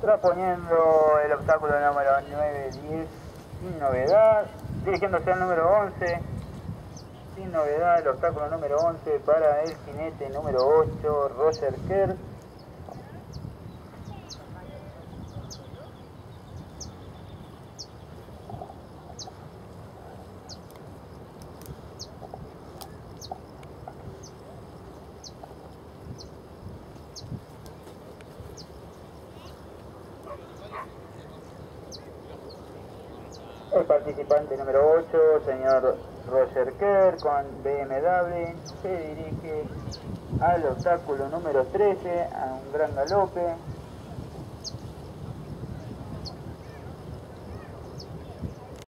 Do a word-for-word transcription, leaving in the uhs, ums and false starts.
Trasponiendo el obstáculo número nueve diez, sin novedad. Dirigiéndose al número once, sin novedad, el obstáculo número once para el jinete número ocho, Roger Kerr. El participante número ocho, señor Roger Kerr, con B M W, se dirige al obstáculo número trece a un gran galope.